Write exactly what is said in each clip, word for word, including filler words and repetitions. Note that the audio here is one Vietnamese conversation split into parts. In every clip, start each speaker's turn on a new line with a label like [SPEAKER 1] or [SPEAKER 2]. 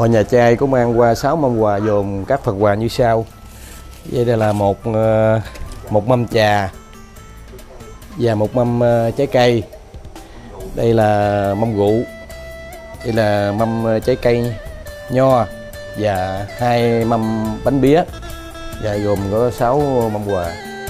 [SPEAKER 1] Hội nhà trai có mang qua sáu mâm quà gồm các phần quà như sau. Vậy đây là một một mâm trà và một mâm trái cây. Đây là mâm rượu. Đây là mâm trái cây nho và hai mâm bánh bía, và gồm có sáu mâm quà.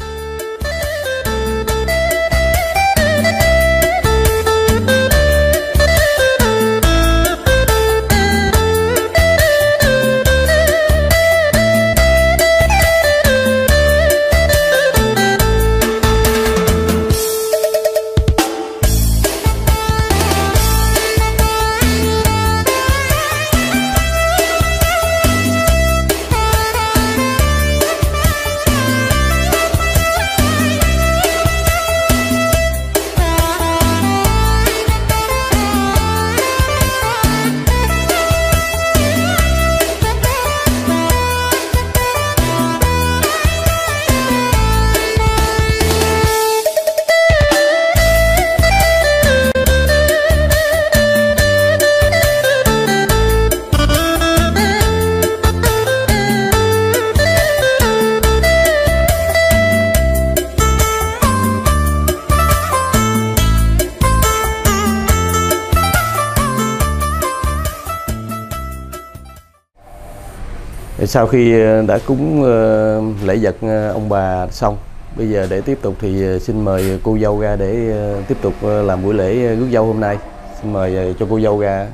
[SPEAKER 1] Sau khi đã cúng lễ vật ông bà xong, bây giờ để tiếp tục thì xin mời cô dâu ra để tiếp tục làm buổi lễ rước dâu hôm nay. Xin mời cho cô dâu ra.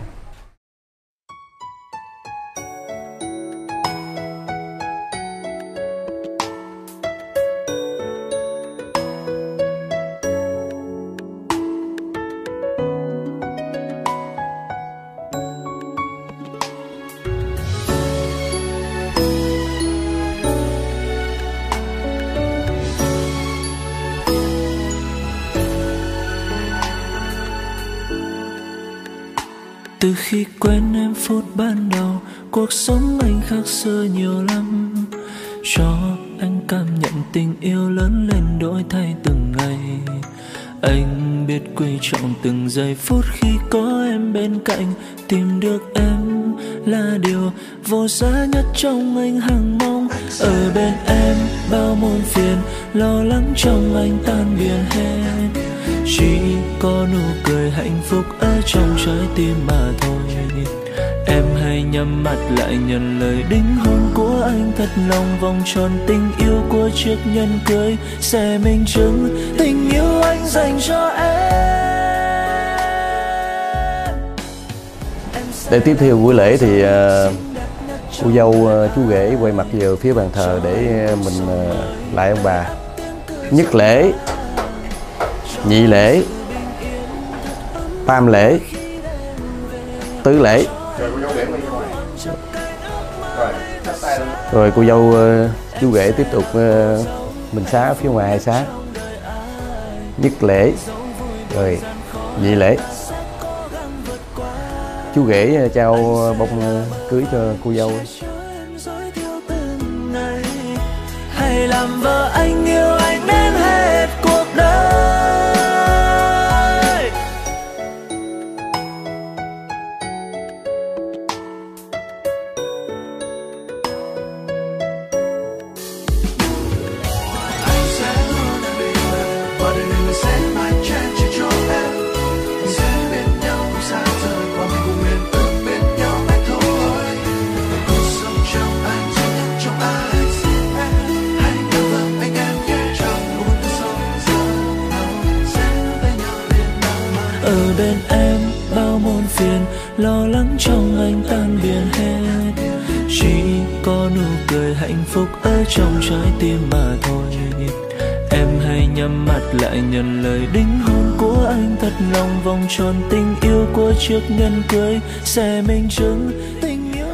[SPEAKER 2] Từ khi quen em phút ban đầu, cuộc sống anh khác xưa nhiều lắm. Cho anh cảm nhận tình yêu lớn lên đổi thay từng ngày. Anh biết quý trọng từng giây phút khi có em bên cạnh. Tìm được em là điều vô giá nhất trong anh hằng mong. Ở bên em bao muôn phiền, lo lắng trong anh tan biến hết. Chỉ có nụ cười hạnh phúc ở trong trái tim mà thôi. Em hãy nhắm mắt lại nhận lời đính hôn của anh thật lòng. Vòng tròn tình yêu của chiếc nhẫn cưới sẽ minh chứng tình yêu anh dành cho em.
[SPEAKER 1] Để tiếp theo buổi lễ thì uh, cô dâu uh, chú rể quay mặt vào phía bàn thờ để mình uh, lại ông bà. Nhất lễ, nhị lễ, tam lễ, tứ lễ. Rồi cô dâu chú rể tiếp tục mình xá phía ngoài hai xá. Nhất lễ, rồi nhị lễ. Chú rể trao bông cưới cho cô dâu.
[SPEAKER 2] Hãy làm vợ anh yêu anh đến hết cuộc đời. Ở bên em bao muôn phiền, lo lắng trong anh tan biến hết. Chỉ có nụ cười hạnh phúc ở trong trái tim mà thôi. Em hãy nhắm mắt lại nhận lời đính hôn của anh thật lòng. Vòng tròn tình yêu của chiếc nhẫn cưới sẽ minh chứng tình yêu.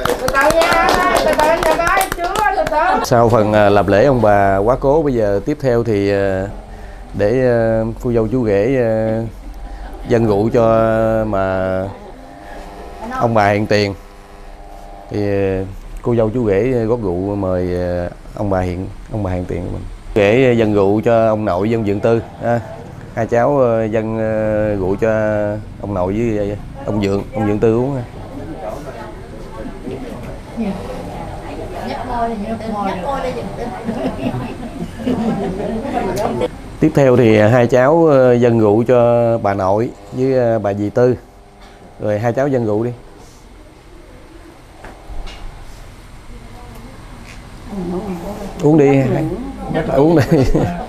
[SPEAKER 1] Sau phần làm lễ ông bà quá cố, bây giờ tiếp theo thì để cô dâu chú rể dâng rượu cho mà ông bà hiện tiền, thì cô dâu chú rể góp rượu mời ông bà hiện ông bà hiện tiền của mình. Rể dâng rượu cho ông nội dân Dượng Tư, à, hai cháu dâng rượu cho ông nội với ông Dượng ông Dượng Tư uống.
[SPEAKER 3] Nhấp môi thì nhấp môi, nhấp môi đi.
[SPEAKER 1] Tiếp theo thì hai cháu dâng rượu cho bà nội với bà dì Tư. Rồi hai cháu dâng rượu đi. Uống đi, uống đi.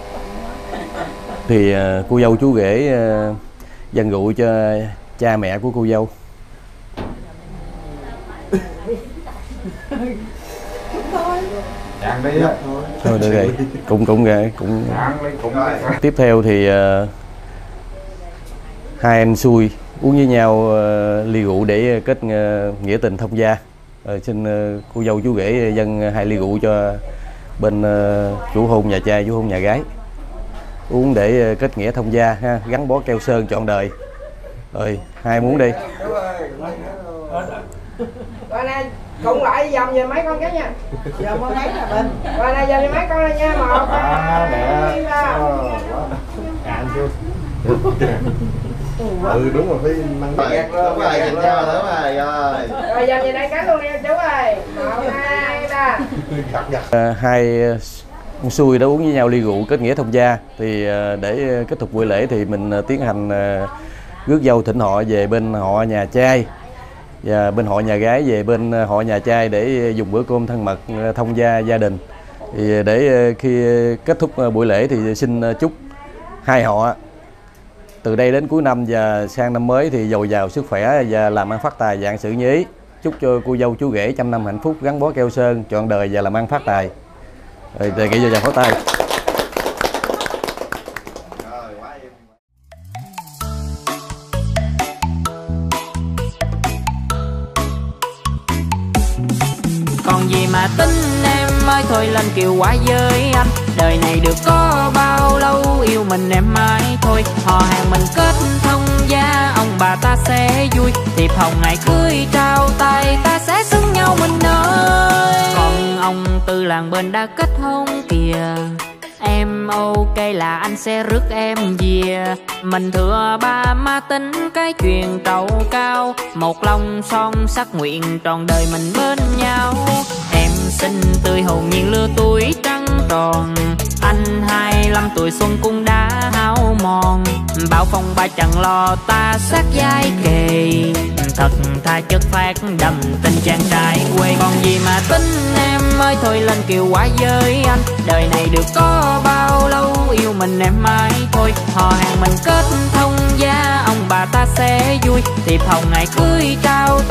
[SPEAKER 1] Thì cô dâu chú rể dâng rượu cho cha mẹ của cô dâu.
[SPEAKER 4] Đi đó.
[SPEAKER 1] Thôi được rồi, cũng cũng rồi, cũng. Tiếp theo thì uh, hai anh xui uống với nhau uh, ly rượu để kết uh, nghĩa tình thông gia. Uh, xin uh, cô dâu chú rể dâng hai ly rượu cho bên uh, chủ hôn nhà trai, chủ hôn nhà gái. Uống để uh, kết nghĩa thông gia ha, gắn bó keo sơn trọn đời. Rồi, hai muốn đi.
[SPEAKER 5] Rồi nè, cùng lại dòng về mấy con cái nha. Dòng con mấy là bên. Rồi nè, dòng về mấy con đây nha. Một, hai, ba.
[SPEAKER 4] Cạn chưa? Ừ đúng rồi, phải mang bạc. Đúng rồi, nhìn nhau đúng rồi.
[SPEAKER 5] Rồi dòng về đây cái luôn nha chú ơi. Một, hai, ba.
[SPEAKER 1] Uh, hai uh, xui đã uống với nhau ly rượu kết nghĩa thông gia. Thì uh, để kết thúc buổi lễ thì mình uh, tiến hành uh, rước dâu thỉnh họ về bên họ nhà trai và bên họ nhà gái về bên họ nhà trai để dùng bữa cơm thân mật thông gia gia đình. Thì để khi kết thúc buổi lễ thì xin chúc hai họ từ đây đến cuối năm và sang năm mới thì dồi dào sức khỏe và làm ăn phát tài vạn sự như ý. Chúc cho cô dâu chú rể trăm năm hạnh phúc, gắn bó keo sơn trọn đời và làm ăn phát tài. Rồi đề nghị dồi dào phát tài.
[SPEAKER 6] Còn gì mà tính em ơi, thôi lên kiều quá với anh. Đời này được có bao lâu, yêu mình em mãi thôi. Họ hàng mình kết thông gia, ông bà ta sẽ vui. Thiệp hồng ngày cưới trao tay, ta sẽ xứng nhau mình ơi. Còn ông Tư làng bên đã kết hôn kìa. Em ok là anh sẽ rước em về. Mình thừa ba má tính cái chuyện trầu cao. Một lòng son sắc nguyện tròn đời mình bên nhau. Em xinh tươi hồn nhiên lứa tuổi trắng tròn. Anh hai mươi lăm tuổi xuân cũng đã hao mòn. Bao phong ba chẳng lo ta sát vai kề. Thật tha chất phát đậm tình chàng trai quê. Còn gì mà tính em ơi, thôi lên kiều quá với anh. Đời này được có bao lâu, yêu mình em mãi thôi. Họ hàng mình kết thông gia, ông bà ta sẽ vui. Thiệp hồng ngày cưới trao